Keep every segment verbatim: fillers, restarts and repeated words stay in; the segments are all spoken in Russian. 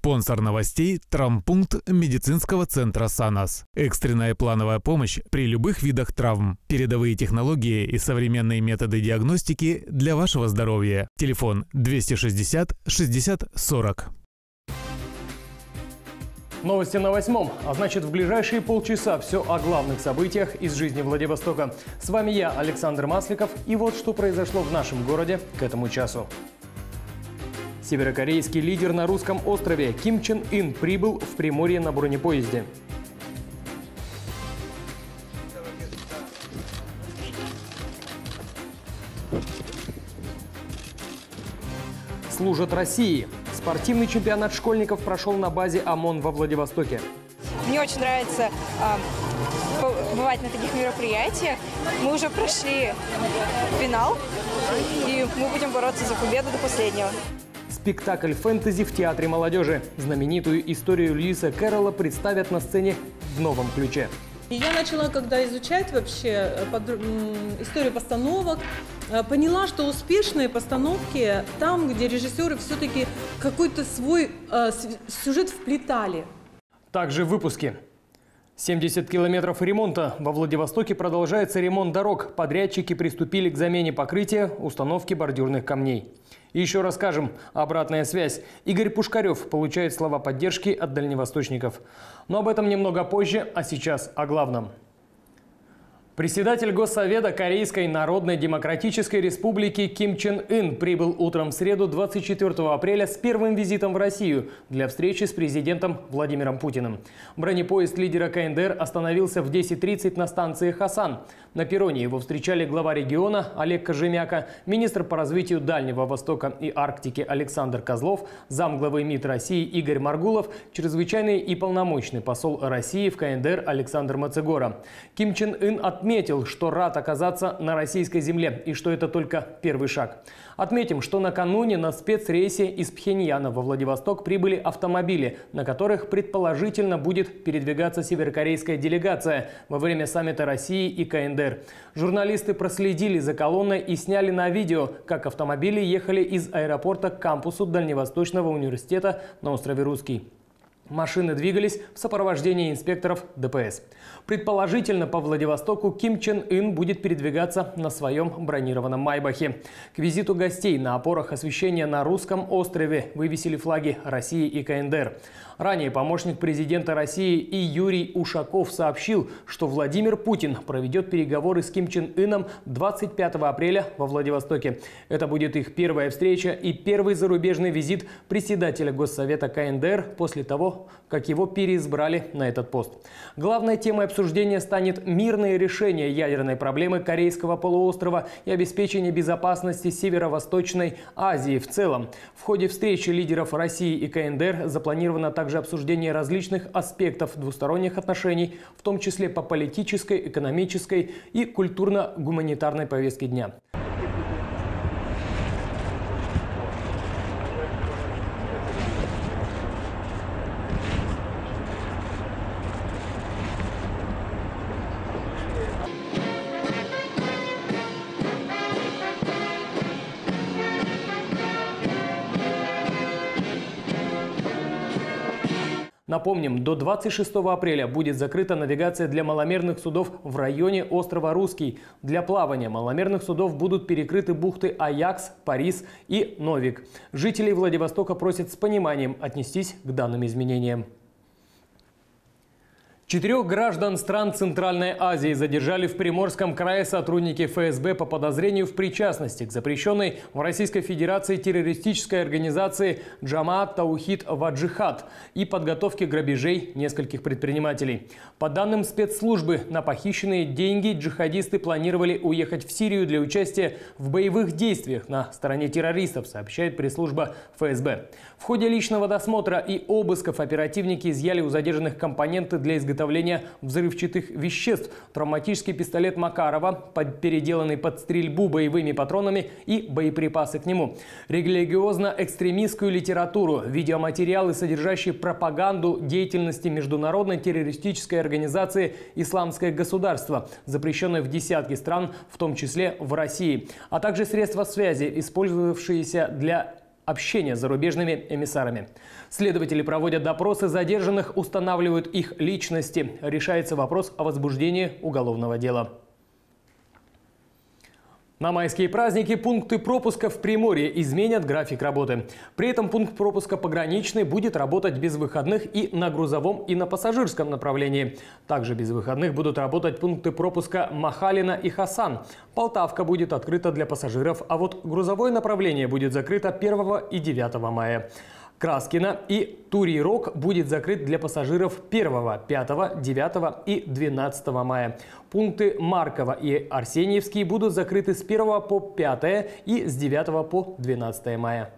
Спонсор новостей – травмпункт медицинского центра «Санас». Экстренная плановая помощь при любых видах травм. Передовые технологии и современные методы диагностики для вашего здоровья. Телефон двести шестьдесят шестьдесят сорок. Новости на восьмом. А значит, в ближайшие полчаса все о главных событиях из жизни Владивостока. С вами я, Александр Масликов, и вот что произошло в нашем городе к этому часу. Северокорейский лидер на русском острове Ким Чен Ын прибыл в Приморье на бронепоезде. Служат России. Спортивный чемпионат школьников прошел на базе ОМОН во Владивостоке. Мне очень нравится э, бывать на таких мероприятиях. Мы уже прошли финал, и мы будем бороться за победу до последнего. Спектакль фэнтези в Театре молодежи. Знаменитую историю Льюиса Кэрролла представят на сцене в новом ключе. Я начала, когда изучать вообще историю постановок, поняла, что успешные постановки там, где режиссеры все-таки какой-то свой э, сюжет вплетали. Также в выпуске. семьдесят километров ремонта. Во Владивостоке продолжается ремонт дорог. Подрядчики приступили к замене покрытия, установке бордюрных камней. И еще расскажем. Обратная связь. Игорь Пушкарев получает слова поддержки от дальневосточников. Но об этом немного позже, а сейчас о главном. Председатель Госсовета Корейской Народно-Демократической Республики Ким Чен Ын прибыл утром в среду двадцать четвёртого апреля с первым визитом в Россию для встречи с президентом Владимиром Путиным. Бронепоезд лидера КНДР остановился в десять тридцать на станции Хасан. На перроне его встречали глава региона Олег Кожемяка, министр по развитию Дальнего Востока и Арктики Александр Козлов, замглавы МИД России Игорь Маргулов, чрезвычайный и полномочный посол России в КНДР Александр Мацегора. Ким Чен Ын отметил, что рад оказаться на российской земле и что это только первый шаг. Отметим, что накануне на спецрейсе из Пхеньяна во Владивосток прибыли автомобили, на которых предположительно будет передвигаться северокорейская делегация во время саммита России и КНДР. Журналисты проследили за колонной и сняли на видео, как автомобили ехали из аэропорта к кампусу Дальневосточного университета на острове Русский. Машины двигались в сопровождении инспекторов ДПС. Предположительно, по Владивостоку Ким Чен Ын будет передвигаться на своем бронированном Майбахе. К визиту гостей на опорах освещения на русском острове вывесили флаги России и КНДР. Ранее помощник президента России и Юрий Ушаков сообщил, что Владимир Путин проведет переговоры с Ким Чен Ыном двадцать пятого апреля во Владивостоке. Это будет их первая встреча и первый зарубежный визит председателя Госсовета КНДР после того, как его переизбрали на этот пост. Главной темой обсуждения станет мирное решение ядерной проблемы Корейского полуострова и обеспечение безопасности Северо-Восточной Азии в целом. В ходе встречи лидеров России и КНДР запланировано также обсуждение различных аспектов двусторонних отношений, в том числе по политической, экономической и культурно-гуманитарной повестке дня. Напомним, до двадцать шестого апреля будет закрыта навигация для маломерных судов в районе острова Русский. Для плавания маломерных судов будут перекрыты бухты Аякс, Парис и Новик. Жителей Владивостока просят с пониманием отнестись к данным изменениям. Четырех граждан стран Центральной Азии задержали в Приморском крае сотрудники ФСБ по подозрению в причастности к запрещенной в Российской Федерации террористической организации Джамаат Таухид ва Джихад и подготовке грабежей нескольких предпринимателей. По данным спецслужбы, на похищенные деньги джихадисты планировали уехать в Сирию для участия в боевых действиях на стороне террористов, сообщает пресс-служба ФСБ. В ходе личного досмотра и обысков оперативники изъяли у задержанных компоненты для изготовления взрывчатых веществ, травматический пистолет Макарова, переделанный под стрельбу боевыми патронами и боеприпасы к нему, религиозно-экстремистскую литературу, видеоматериалы, содержащие пропаганду деятельности международной террористической организации «Исламское государство», запрещенной в десятке стран, в том числе в России, а также средства связи, использовавшиеся для общения с зарубежными эмиссарами. Следователи проводят допросы задержанных, устанавливают их личности. Решается вопрос о возбуждении уголовного дела. На майские праздники пункты пропуска в Приморье изменят график работы. При этом пункт пропуска «Пограничный» будет работать без выходных и на грузовом, и на пассажирском направлении. Также без выходных будут работать пункты пропуска Махалина и Хасан. Полтавка будет открыта для пассажиров, а вот грузовое направление будет закрыто первого и девятого мая. Краскино и Турий-Рог будет закрыт для пассажиров первого, пятого, девятого и двенадцатого мая. Пункты Маркова и Арсеньевский будут закрыты с первого по пятое и с девятого по двенадцатое мая.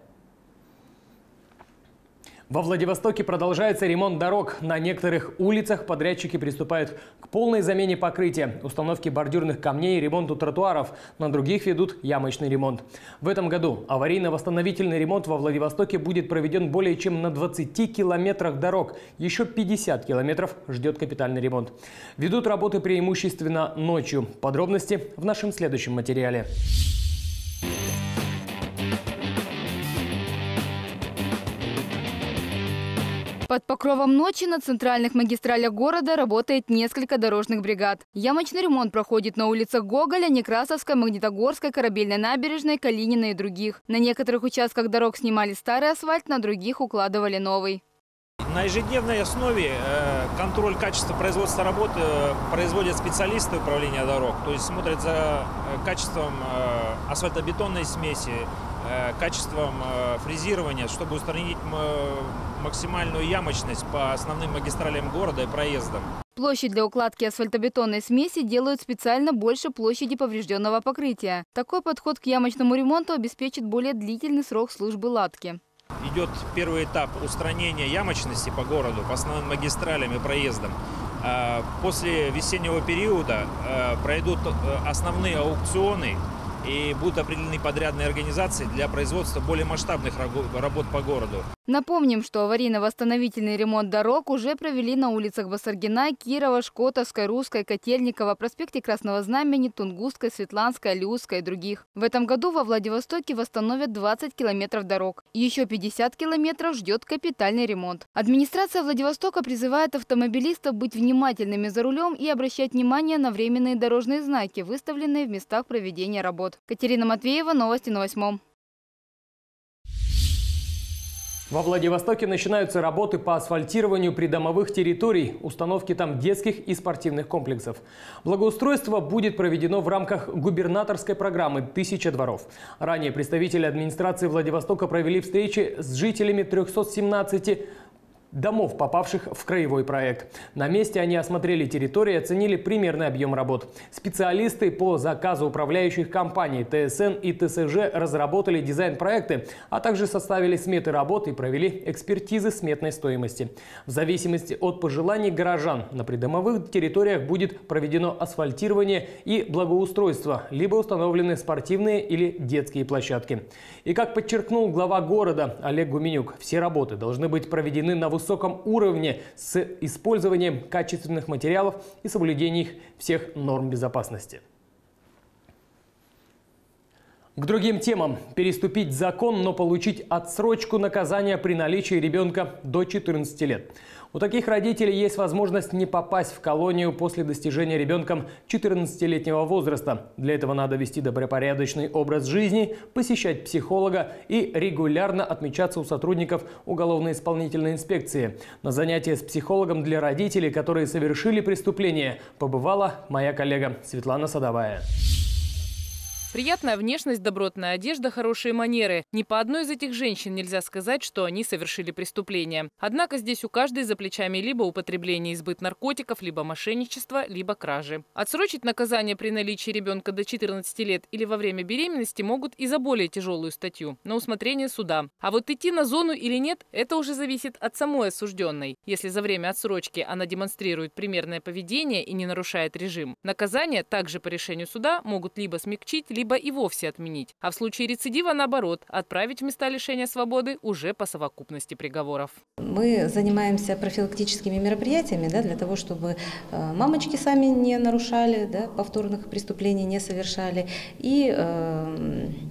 Во Владивостоке продолжается ремонт дорог. На некоторых улицах подрядчики приступают к полной замене покрытия, установке бордюрных камней и ремонту тротуаров. На других ведут ямочный ремонт. В этом году аварийно-восстановительный ремонт во Владивостоке будет проведен более чем на двадцати километрах дорог. Еще пятьдесят километров ждет капитальный ремонт. Ведут работы преимущественно ночью. Подробности в нашем следующем материале. Под покровом ночи на центральных магистралях города работает несколько дорожных бригад. Ямочный ремонт проходит на улицах Гоголя, Некрасовской, Магнитогорской, Корабельной набережной, Калинина и других. На некоторых участках дорог снимали старый асфальт, на других укладывали новый. На ежедневной основе контроль качества производства работы производят специалисты управления дорог. То есть смотрят за качеством асфальтобетонной смеси, качеством фрезерования, чтобы устранить максимальную ямочность по основным магистралям города и проездам. Площадь для укладки асфальтобетонной смеси делают специально больше площади поврежденного покрытия. Такой подход к ямочному ремонту обеспечит более длительный срок службы ладки. Идет первый этап устранения ямочности по городу, по основным магистралям и проездам. После весеннего периода пройдут основные аукционы и будут определены подрядные организации для производства более масштабных работ по городу. Напомним, что аварийно-восстановительный ремонт дорог уже провели на улицах Басаргина, Кирова, Шкотовской, Русской, Котельникова, проспекте Красного Знамени, Тунгусской, Светланской, Алиутской и других. В этом году во Владивостоке восстановят двадцать километров дорог. Еще пятьдесят километров ждет капитальный ремонт. Администрация Владивостока призывает автомобилистов быть внимательными за рулем и обращать внимание на временные дорожные знаки, выставленные в местах проведения работ. Катерина Матвеева, новости на восьмом. Во Владивостоке начинаются работы по асфальтированию придомовых территорий, установке там детских и спортивных комплексов. Благоустройство будет проведено в рамках губернаторской программы «Тысяча дворов». Ранее представители администрации Владивостока провели встречи с жителями трёхсот семнадцати домов, попавших в краевой проект. На месте они осмотрели территорию и оценили примерный объем работ. Специалисты по заказу управляющих компаний ТСН и ТСЖ разработали дизайн-проекты, а также составили сметы работ и провели экспертизы сметной стоимости. В зависимости от пожеланий горожан на придомовых территориях будет проведено асфальтирование и благоустройство, либо установлены спортивные или детские площадки. И как подчеркнул глава города Олег Гуменюк, все работы должны быть проведены на высоком высоком уровне с использованием качественных материалов и соблюдением всех норм безопасности. К другим темам. Переступить закон, но получить отсрочку наказания при наличии ребенка до четырнадцати лет. У таких родителей есть возможность не попасть в колонию после достижения ребенком четырнадцатилетнего возраста. Для этого надо вести добропорядочный образ жизни, посещать психолога и регулярно отмечаться у сотрудников уголовно-исполнительной инспекции. На занятия с психологом для родителей, которые совершили преступление, побывала моя коллега Светлана Садовая. Приятная внешность, добротная одежда, хорошие манеры. Ни по одной из этих женщин нельзя сказать, что они совершили преступление. Однако здесь у каждой за плечами либо употребление и сбыт наркотиков, либо мошенничество, либо кражи. Отсрочить наказание при наличии ребенка до четырнадцати лет или во время беременности могут и за более тяжелую статью, на усмотрение суда. А вот идти на зону или нет, это уже зависит от самой осужденной. Если за время отсрочки она демонстрирует примерное поведение и не нарушает режим, наказание также по решению суда могут либо смягчить, либо либо и вовсе отменить. А в случае рецидива, наоборот, отправить в места лишения свободы уже по совокупности приговоров. Мы занимаемся профилактическими мероприятиями, да, для того, чтобы мамочки сами не нарушали, да, повторных преступлений не совершали. И э,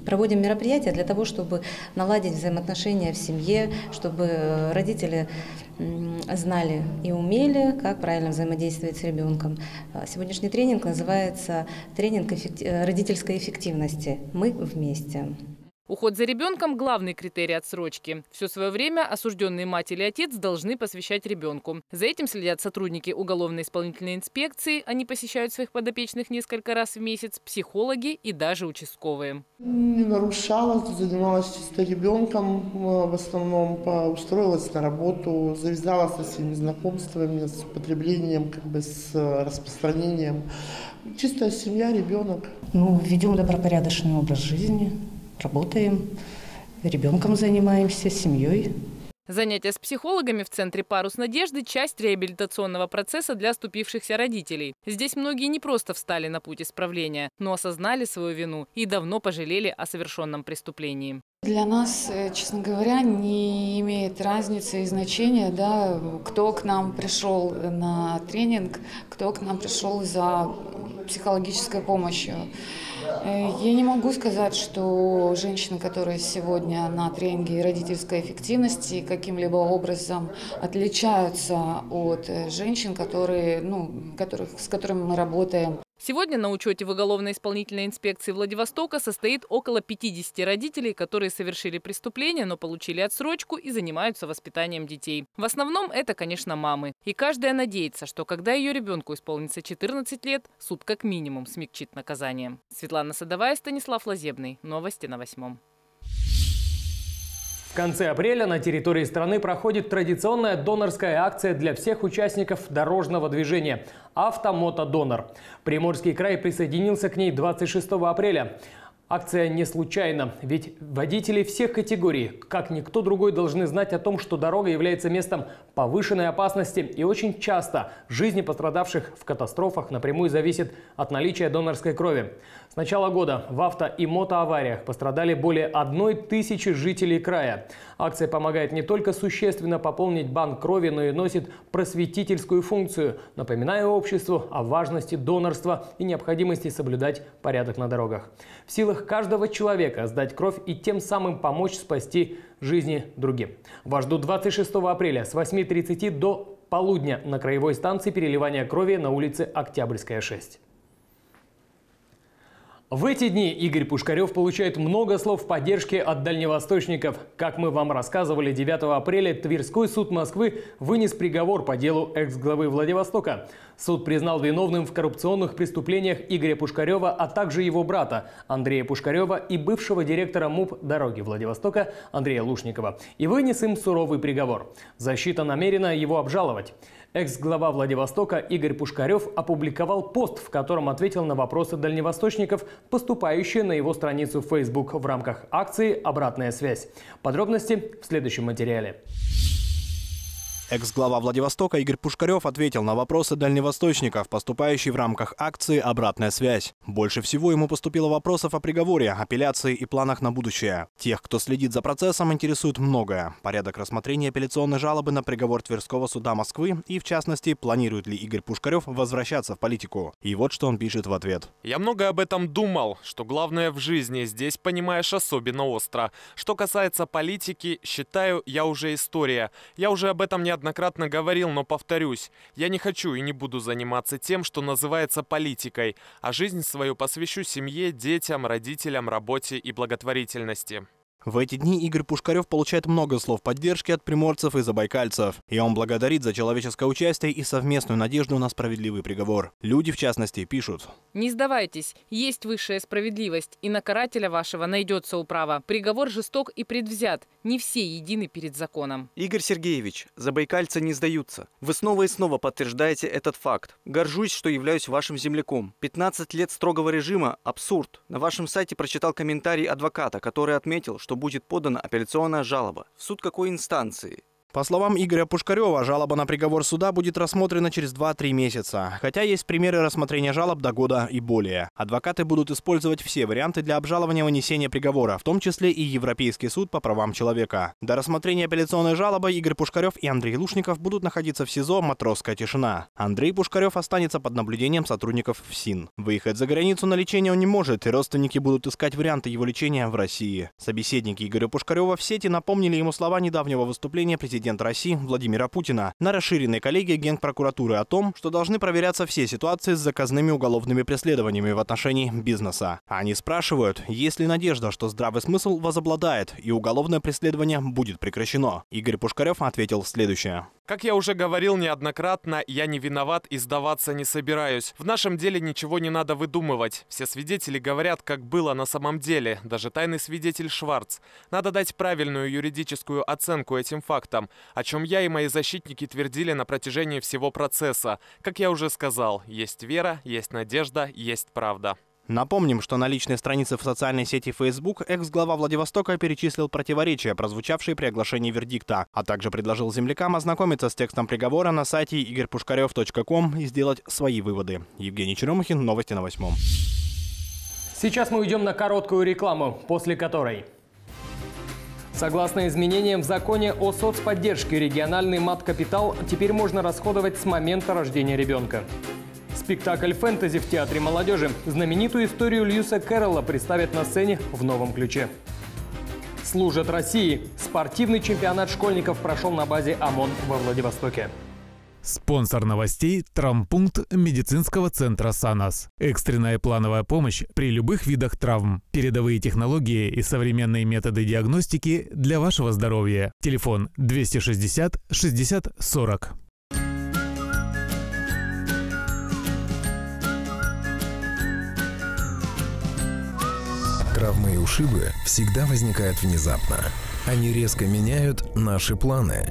Проводим мероприятия для того, чтобы наладить взаимоотношения в семье, чтобы родители знали и умели, как правильно взаимодействовать с ребенком. Сегодняшний тренинг называется «Тренинг родительской эффективности. Мы вместе». Уход за ребенком – главный критерий отсрочки. Все свое время осужденные мать или отец должны посвящать ребенку. За этим следят сотрудники уголовно-исполнительной инспекции. Они посещают своих подопечных несколько раз в месяц, психологи и даже участковые. Не нарушала, занималась чисто ребенком, в основном устроилась на работу, завязала со всеми знакомствами, с употреблением, как бы с распространением. Чистая семья, ребенок. Ну, ведем добропорядочный образ жизни. Работаем, ребенком занимаемся, семьей. Занятия с психологами в Центре «Парус надежды» – часть реабилитационного процесса для оступившихся родителей. Здесь многие не просто встали на путь исправления, но осознали свою вину и давно пожалели о совершенном преступлении. Для нас, честно говоря, не имеет разницы и значения, да, кто к нам пришел на тренинг, кто к нам пришел за психологической помощью. Я не могу сказать, что женщины, которые сегодня на тренинге родительской эффективности, каким-либо образом отличаются от женщин, которые, ну, которых, с которыми мы работаем. Сегодня на учете в уголовно-исполнительной инспекции Владивостока состоит около пятидесяти родителей, которые совершили преступление, но получили отсрочку и занимаются воспитанием детей. В основном это, конечно, мамы. И каждая надеется, что когда ее ребенку исполнится четырнадцать лет, суд как минимум смягчит наказание. Светлана Садовая, Станислав Лазебный. Новости на восьмом. В конце апреля на территории страны проходит традиционная донорская акция для всех участников дорожного движения «Авто-мото-донор». Приморский край присоединился к ней двадцать шестого апреля. Акция не случайна, ведь водители всех категорий, как никто другой, должны знать о том, что дорога является местом повышенной опасности, и очень часто жизни пострадавших в катастрофах напрямую зависит от наличия донорской крови. С начала года в авто- и мотоавариях пострадали более одной тысячи жителей края. Акция помогает не только существенно пополнить банк крови, но и носит просветительскую функцию, напоминая обществу о важности донорства и необходимости соблюдать порядок на дорогах. В силах каждого человека сдать кровь и тем самым помочь спасти жизни другим. Вас ждут двадцать шестого апреля с восьми тридцати до полудня на краевой станции переливания крови на улице Октябрьская, шесть. В эти дни Игорь Пушкарев получает много слов поддержки от дальневосточников. Как мы вам рассказывали, девятого апреля Тверской суд Москвы вынес приговор по делу экс-главы Владивостока. Суд признал виновным в коррупционных преступлениях Игоря Пушкарева, а также его брата Андрея Пушкарева и бывшего директора МУП «Дороги Владивостока» Андрея Лушникова. И вынес им суровый приговор. Защита намерена его обжаловать. Экс-глава Владивостока Игорь Пушкарев опубликовал пост, в котором ответил на вопросы дальневосточников, поступающие на его страницу в Facebook в рамках акции «Обратная связь». Подробности в следующем материале. Экс-глава Владивостока Игорь Пушкарев ответил на вопросы дальневосточников, поступающие в рамках акции «Обратная связь». Больше всего ему поступило вопросов о приговоре, апелляции и планах на будущее. Тех, кто следит за процессом, интересует многое. Порядок рассмотрения апелляционной жалобы на приговор Тверского суда Москвы и, в частности, планирует ли Игорь Пушкарев возвращаться в политику. И вот что он пишет в ответ. «Я много об этом думал, что главное в жизни здесь понимаешь особенно остро. Что касается политики, считаю, я уже история. Я уже об этом неоднократно Неоднократно говорил, но повторюсь, я не хочу и не буду заниматься тем, что называется политикой, а жизнь свою посвящу семье, детям, родителям, работе и благотворительности». В эти дни Игорь Пушкарев получает много слов поддержки от приморцев и забайкальцев. И он благодарит за человеческое участие и совместную надежду на справедливый приговор. Люди, в частности, пишут: «Не сдавайтесь, есть высшая справедливость, и на карателя вашего найдется управа. Приговор жесток и предвзят, не все едины перед законом». Игорь Сергеевич, забайкальцы не сдаются. Вы снова и снова подтверждаете этот факт. Горжусь, что являюсь вашим земляком. пятнадцать лет строгого режима – абсурд. На вашем сайте прочитал комментарий адвоката, который отметил, что будет подана апелляционная жалоба. В суд какой инстанции? По словам Игоря Пушкарева, жалоба на приговор суда будет рассмотрена через два-три месяца. Хотя есть примеры рассмотрения жалоб до года и более. Адвокаты будут использовать все варианты для обжалования вынесения приговора, в том числе и Европейский суд по правам человека. До рассмотрения апелляционной жалобы Игорь Пушкарев и Андрей Лушников будут находиться в СИЗО «Матросская тишина». Андрей Пушкарев останется под наблюдением сотрудников ФСИН. Выехать за границу на лечение он не может, и родственники будут искать варианты его лечения в России. Собеседники Игоря Пушкарева в сети напомнили ему слова недавнего выступления президента России Владимира Путина на расширенной коллегии Генпрокуратуры о том, что должны проверяться все ситуации с заказными уголовными преследованиями в отношении бизнеса. Они спрашивают, есть ли надежда, что здравый смысл возобладает и уголовное преследование будет прекращено. Игорь Пушкарев ответил следующее. Как я уже говорил неоднократно, я не виноват и сдаваться не собираюсь. В нашем деле ничего не надо выдумывать. Все свидетели говорят, как было на самом деле, даже тайный свидетель Шварц. Надо дать правильную юридическую оценку этим фактам, о чем я и мои защитники твердили на протяжении всего процесса. Как я уже сказал, есть вера, есть надежда, есть правда. Напомним, что на личной странице в социальной сети Facebook экс-глава Владивостока перечислил противоречия, прозвучавшие при оглашении вердикта, а также предложил землякам ознакомиться с текстом приговора на сайте игорь пушкарев точка ком и сделать свои выводы. Евгений Черемухин, новости на восьмом. Сейчас мы уйдем на короткую рекламу, после которой... Согласно изменениям в законе о соцподдержке, региональный мат-капитал теперь можно расходовать с момента рождения ребенка. Спектакль фэнтези в Театре молодежи. Знаменитую историю Льюиса Кэрролла представят на сцене в новом ключе. Служат России. Спортивный чемпионат школьников прошел на базе ОМОН во Владивостоке. Спонсор новостей – травмпункт медицинского центра «Санас». Экстренная плановая помощь при любых видах травм. Передовые технологии и современные методы диагностики для вашего здоровья. Телефон двести шестьдесят шестьдесят сорок. Травмы и ушибы всегда возникают внезапно. Они резко меняют наши планы.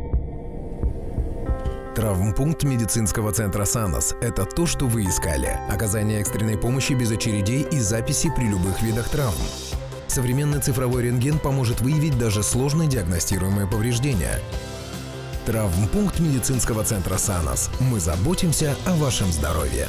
Травмпункт медицинского центра «Санас» – это то, что вы искали. Оказание экстренной помощи без очередей и записи при любых видах травм. Современный цифровой рентген поможет выявить даже сложно диагностируемые повреждения. Травмпункт медицинского центра «Санас». Мы заботимся о вашем здоровье.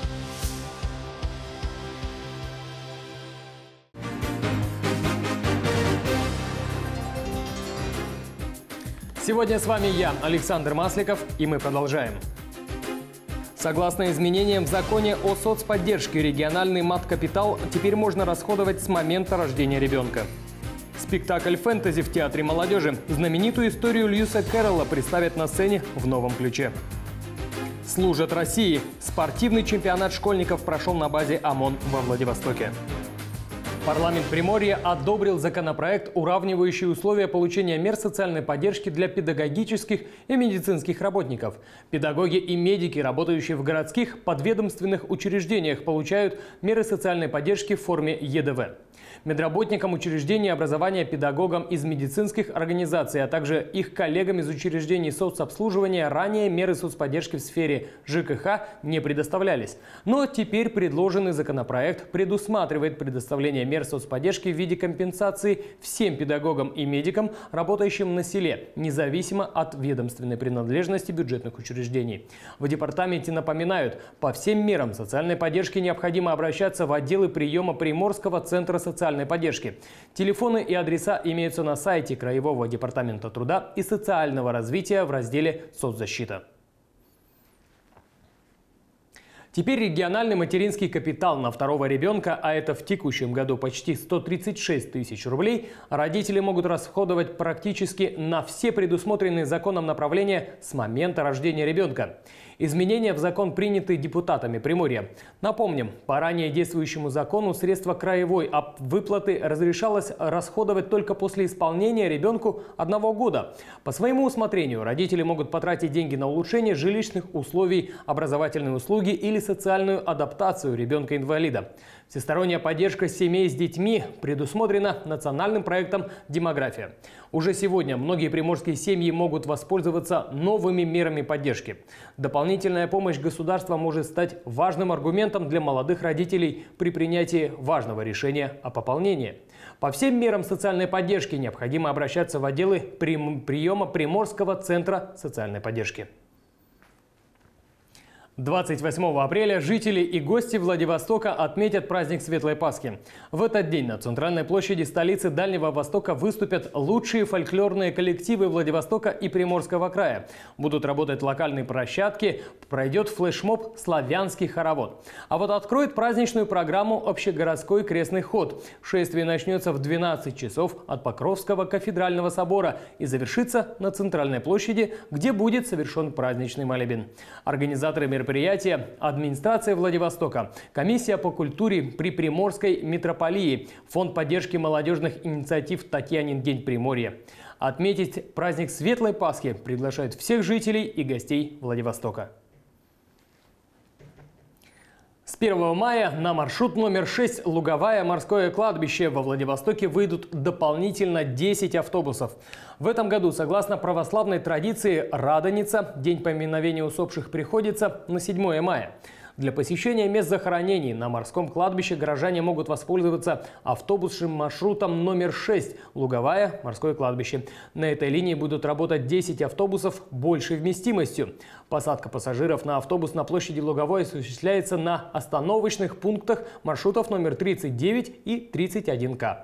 Сегодня с вами я, Александр Масликов, и мы продолжаем. Согласно изменениям в законе о соцподдержке, региональный мат-капитал теперь можно расходовать с момента рождения ребенка. Спектакль фэнтези в Театре молодежи. Знаменитую историю Льюиса Кэрролла представят на сцене в новом ключе. Служат России. Спортивный чемпионат школьников прошел на базе ОМОН во Владивостоке. Парламент Приморья одобрил законопроект, уравнивающий условия получения мер социальной поддержки для педагогических и медицинских работников. Педагоги и медики, работающие в городских подведомственных учреждениях, получают меры социальной поддержки в форме Е Д В. Медработникам учреждений образования, педагогам из медицинских организаций, а также их коллегам из учреждений соцобслуживания ранее меры соцподдержки в сфере Ж К Х не предоставлялись. Но теперь предложенный законопроект предусматривает предоставление мер соцподдержки в виде компенсации всем педагогам и медикам, работающим на селе, независимо от ведомственной принадлежности бюджетных учреждений. В департаменте напоминают, по всем мерам социальной поддержки необходимо обращаться в отделы приема Приморского центра социальной поддержки. Телефоны и адреса имеются на сайте Краевого департамента труда и социального развития в разделе «Соцзащита». Теперь региональный материнский капитал на второго ребенка, а это в текущем году почти сто тридцать шесть тысяч рублей, родители могут расходовать практически на все предусмотренные законом направления с момента рождения ребенка. Изменения в закон приняты депутатами Приморья. Напомним, по ранее действующему закону средства краевой выплаты разрешалось расходовать только после исполнения ребенку одного года. По своему усмотрению родители могут потратить деньги на улучшение жилищных условий, образовательные услуги или социальную адаптацию ребенка-инвалида. Всесторонняя поддержка семей с детьми предусмотрена национальным проектом «Демография». Уже сегодня многие приморские семьи могут воспользоваться новыми мерами поддержки. Дополнительная помощь государства может стать важным аргументом для молодых родителей при принятии важного решения о пополнении. По всем мерам социальной поддержки необходимо обращаться в отделы приема Приморского центра социальной поддержки. двадцать восьмого апреля жители и гости Владивостока отметят праздник Светлой Пасхи. В этот день на центральной площади столицы Дальнего Востока выступят лучшие фольклорные коллективы Владивостока и Приморского края. Будут работать локальные площадки, пройдет флешмоб «Славянский хоровод». А вот откроет праздничную программу общегородской крестный ход. Шествие начнется в двенадцать часов от Покровского кафедрального собора и завершится на центральной площади, где будет совершен праздничный молебен. Организаторы мероприятия Мероприятие администрация Владивостока, комиссия по культуре при Приморской митрополии, фонд поддержки молодежных инициатив «Татьянин день Приморья». Отметить праздник Светлой Пасхи приглашают всех жителей и гостей Владивостока. С первого мая на маршрут номер шесть «Луговая морское кладбище» во Владивостоке выйдут дополнительно десять автобусов. В этом году, согласно православной традиции, Радоница, день поминовения усопших, приходится на седьмое мая. Для посещения мест захоронений на морском кладбище горожане могут воспользоваться автобусным маршрутом номер шесть «Луговая морское кладбище». На этой линии будут работать десять автобусов большей вместимостью. Посадка пассажиров на автобус на площади Луговой осуществляется на остановочных пунктах маршрутов номер тридцать девять и тридцать один К.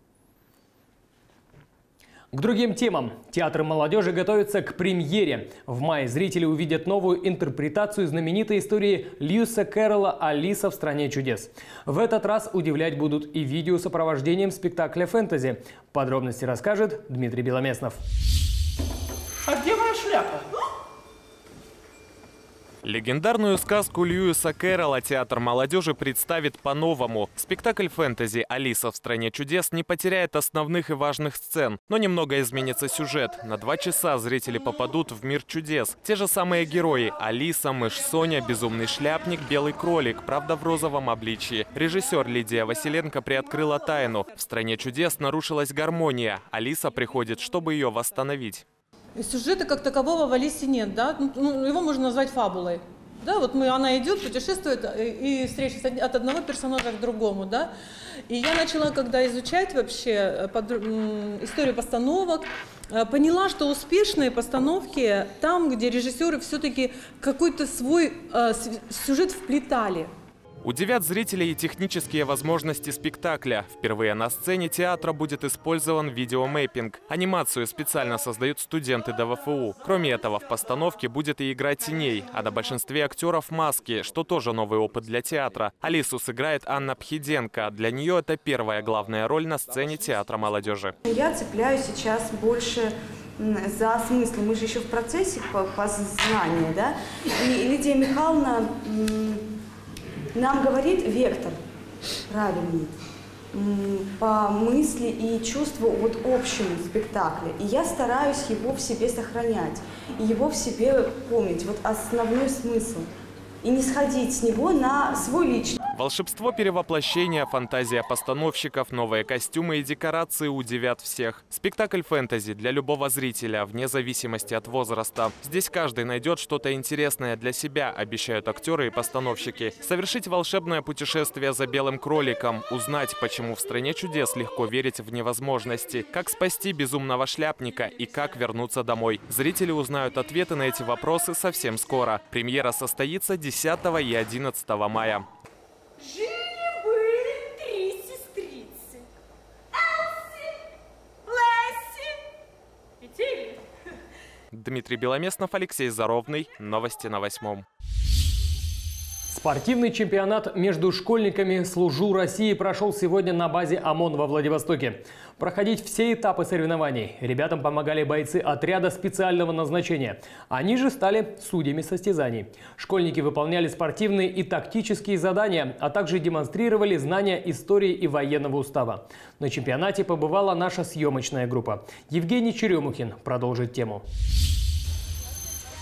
К другим темам. Театр молодежи готовится к премьере. В мае зрители увидят новую интерпретацию знаменитой истории Льюиса Кэрролла «Алиса в стране чудес». В этот раз удивлять будут и видеосопровождением спектакля фэнтези. Подробности расскажет Дмитрий Беломеснов. А где моя шляпа? Легендарную сказку Льюиса Кэрролла театр молодежи представит по-новому. Спектакль фэнтези «Алиса в стране чудес» не потеряет основных и важных сцен, но немного изменится сюжет. На два часа зрители попадут в мир чудес. Те же самые герои – Алиса, мышь Соня, безумный шляпник, белый кролик, правда в розовом обличии. Режиссер Лидия Василенко приоткрыла тайну. В стране чудес нарушилась гармония. Алиса приходит, чтобы ее восстановить. Сюжета как такового в «Алисе» нет, да? Ну, его можно назвать фабулой. Да, вот мы, она идет, путешествует и встречается от одного персонажа к другому, да. И я начала, когда изучать вообще под, историю постановок, поняла, что успешные постановки там, где режиссеры все-таки какой-то свой э, сюжет вплетали. Удивят зрителей и технические возможности спектакля. Впервые на сцене театра будет использован видеомэппинг. Анимацию специально создают студенты ДВФУ. Кроме этого, в постановке будет и игра теней, а на большинстве актеров маски, что тоже новый опыт для театра. Алису сыграет Анна Пхиденко. Для нее это первая главная роль на сцене театра молодежи. Я цепляюсь сейчас больше за смысл. Мы же еще в процессе познания, да? И Лидия Михайловна нам говорит вектор правильный по мысли и чувству вот общему спектакля. И я стараюсь его в себе сохранять, и его в себе помнить, вот основной смысл. И не сходить с него на свой личный. Волшебство перевоплощения, фантазия постановщиков, новые костюмы и декорации удивят всех. Спектакль фэнтези для любого зрителя, вне зависимости от возраста. Здесь каждый найдет что-то интересное для себя, обещают актеры и постановщики. Совершить волшебное путешествие за белым кроликом, узнать, почему в стране чудес легко верить в невозможности, как спасти безумного шляпника и как вернуться домой. Зрители узнают ответы на эти вопросы совсем скоро. Премьера состоится десятого и одиннадцатого мая. Жили-были три сестрицы. Элси, Лесси и Тилли. Дмитрий Беломеснов, Алексей Заровный. Новости на восьмом. Спортивный чемпионат между школьниками «Служу России» прошел сегодня на базе ОМОН во Владивостоке. Проходить все этапы соревнований ребятам помогали бойцы отряда специального назначения. Они же стали судьями состязаний. Школьники выполняли спортивные и тактические задания, а также демонстрировали знания истории и военного устава. На чемпионате побывала наша съемочная группа. Евгений Черемухин продолжит тему.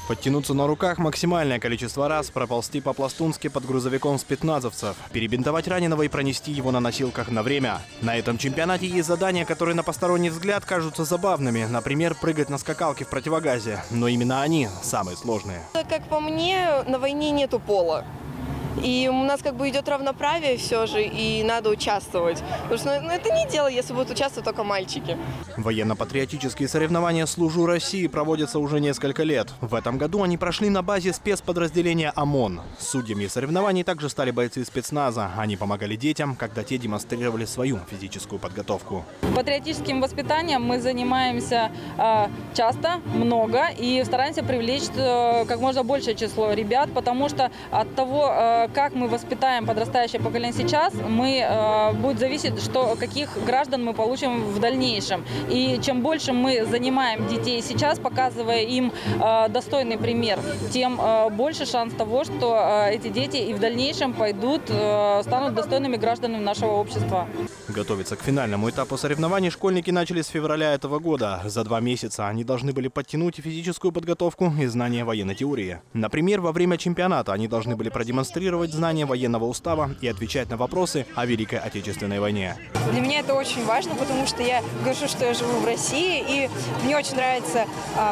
Подтянуться на руках максимальное количество раз, проползти по-пластунски под грузовиком спецназовцев, перебинтовать раненого и пронести его на носилках на время. На этом чемпионате есть задания, которые на посторонний взгляд кажутся забавными. Например, прыгать на скакалке в противогазе. Но именно они самые сложные. Как по мне, на войне нету пола. И у нас как бы идет равноправие все же, и надо участвовать. Потому что ну, это не дело, если будут участвовать только мальчики. Военно-патриотические соревнования «Служу России» проводятся уже несколько лет. В этом году они прошли на базе спецподразделения ОМОН. Судьями соревнований также стали бойцы спецназа. Они помогали детям, когда те демонстрировали свою физическую подготовку. Патриотическим воспитанием мы занимаемся э, часто, много, и стараемся привлечь э, как можно большее число ребят, потому что от того, э, как мы воспитаем подрастающее поколение сейчас, мы, э, будет зависеть, что, каких граждан мы получим в дальнейшем. И чем больше мы занимаем детей сейчас, показывая им э, достойный пример, тем э, больше шанс того, что э, эти дети и в дальнейшем пойдут, э, станут достойными гражданами нашего общества. Готовиться к финальному этапу соревнований школьники начали с февраля этого года. За два месяца они должны были подтянуть и физическую подготовку, и знания военной теории. Например, во время чемпионата они должны были продемонстрировать знания военного устава и отвечать на вопросы о Великой Отечественной войне. Для меня это очень важно, потому что я горжусь, что я живу в России, и мне очень нравится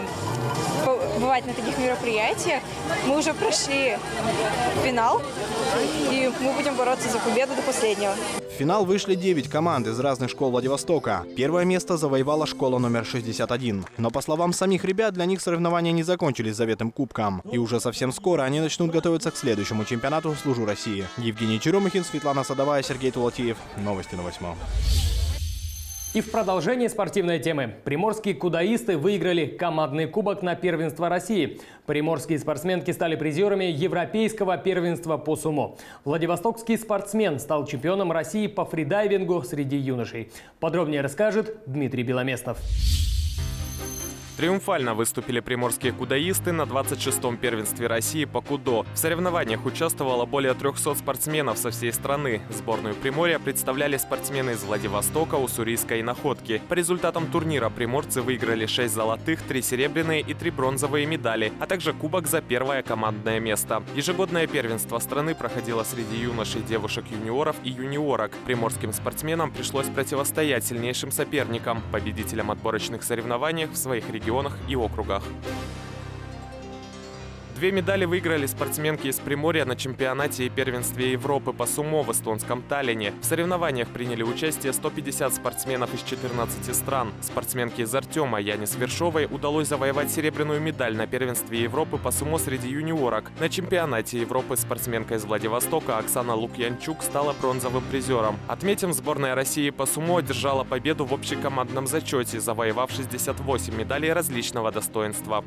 э, бывать на таких мероприятиях. Мы уже прошли финал, и мы будем бороться за победу до последнего. В финал вышли девять команд из разных школ Владивостока. Первое место завоевала школа номер шестьдесят один. Но, по словам самих ребят, для них соревнования не закончились заветным кубком. И уже совсем скоро они начнут готовиться к следующему чемпионату «Служу России». Евгений Черемухин, Светлана Садовая, Сергей Тулатиев. Новости на восьмом. И в продолжении спортивной темы. Приморские кудаисты выиграли командный кубок на первенство России. Приморские спортсменки стали призерами Европейского первенства по сумо. Владивостокский спортсмен стал чемпионом России по фридайвингу среди юношей. Подробнее расскажет Дмитрий Беломестнов. Триумфально выступили приморские кудаисты на двадцать шестом первенстве России по кудо. В соревнованиях участвовало более трёхсот спортсменов со всей страны. Сборную Приморья представляли спортсмены из Владивостока, Уссурийска и Находки. По результатам турнира приморцы выиграли шесть золотых, три серебряные и три бронзовые медали, а также кубок за первое командное место. Ежегодное первенство страны проходило среди юношей, девушек, юниоров и юниорок. Приморским спортсменам пришлось противостоять сильнейшим соперникам, победителям отборочных соревнований в своих регионах и округах. Две медали выиграли спортсменки из Приморья на чемпионате и первенстве Европы по сумо в эстонском Таллине. В соревнованиях приняли участие сто пятьдесят спортсменов из четырнадцати стран. Спортсменке из Артема Яне Свершовой удалось завоевать серебряную медаль на первенстве Европы по сумо среди юниорок. На чемпионате Европы спортсменка из Владивостока Оксана Лукьянчук стала бронзовым призером. Отметим, сборная России по сумо одержала победу в общекомандном зачете, завоевав шестьдесят восемь медалей различного достоинства.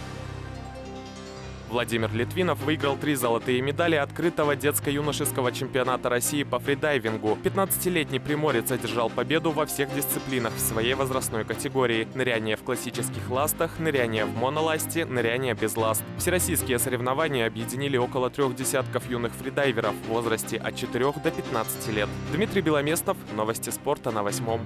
Владимир Литвинов выиграл три золотые медали открытого детско-юношеского чемпионата России по фридайвингу. пятнадцатилетний приморец одержал победу во всех дисциплинах в своей возрастной категории. Ныряние в классических ластах, ныряние в моноласте, ныряние без ласт. Всероссийские соревнования объединили около трех десятков юных фридайверов в возрасте от четырёх до пятнадцати лет. Дмитрий Беломестов, новости спорта на восьмом.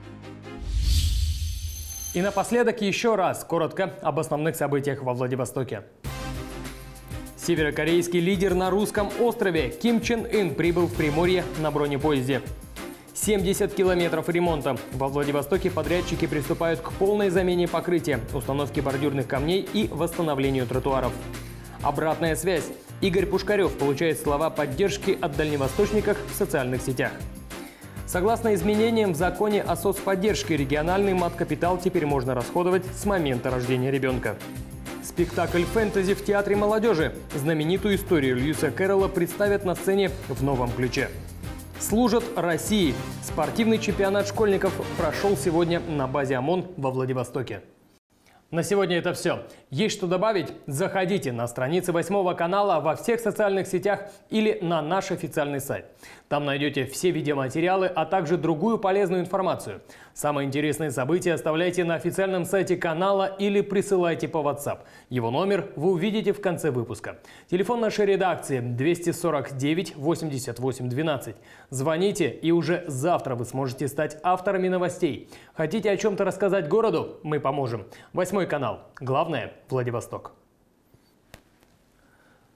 И напоследок еще раз коротко об основных событиях во Владивостоке. Северокорейский лидер на русском острове Ким Чен Ын прибыл в Приморье на бронепоезде. семьдесят километров ремонта. Во Владивостоке подрядчики приступают к полной замене покрытия, установке бордюрных камней и восстановлению тротуаров. Обратная связь. Игорь Пушкарев получает слова поддержки от дальневосточников в социальных сетях. Согласно изменениям в законе о соцподдержке, региональный мат-капитал теперь можно расходовать с момента рождения ребенка. Спектакль фэнтези в Театре молодежи. Знаменитую историю Льюиса Кэрролла представят на сцене в новом ключе. Служат России. Спортивный чемпионат школьников прошел сегодня на базе ОМОН во Владивостоке. На сегодня это все. Есть что добавить? Заходите на страницы восьмого канала во всех социальных сетях или на наш официальный сайт. Там найдете все видеоматериалы, а также другую полезную информацию. Самые интересные события оставляйте на официальном сайте канала или присылайте по WhatsApp. Его номер вы увидите в конце выпуска. Телефон нашей редакции двести сорок девять восемьдесят восемь двенадцать. Звоните, и уже завтра вы сможете стать авторами новостей. Хотите о чем-то рассказать городу? Мы поможем. Восьмой канал. Главное – Владивосток.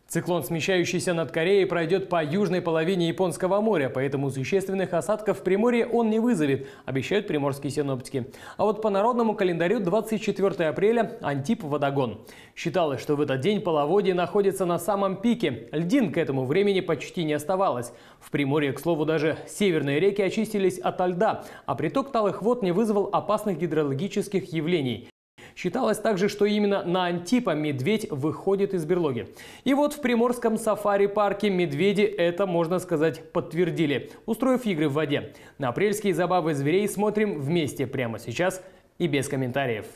Циклон, смещающийся над Кореей, пройдет по южной половине Японского моря, поэтому существенных осадков в Приморье он не вызовет, обещают приморские синоптики. А вот по народному календарю двадцать четвёртое апреля – Антип-Водогон. Считалось, что в этот день половодье находится на самом пике. Льдин к этому времени почти не оставалось. В Приморье, к слову, даже северные реки очистились ото льда, а приток талых вод не вызвал опасных гидрологических явлений. Считалось также, что именно на Антипа медведь выходит из берлоги. И вот в приморском сафари-парке медведи это, можно сказать, подтвердили, устроив игры в воде. На апрельские забавы зверей смотрим вместе прямо сейчас и без комментариев.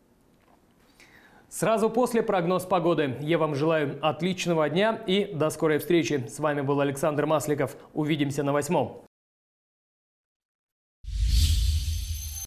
Сразу после прогноз погоды. Я вам желаю отличного дня и до скорой встречи. С вами был Александр Масликов. Увидимся на восьмом.